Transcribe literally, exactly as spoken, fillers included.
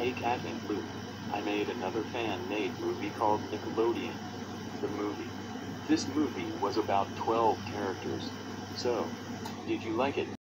Hey Cat and Blue, I made another fan-made movie called Nickelodeon, the movie. This movie was about twelve characters. So, did you like it?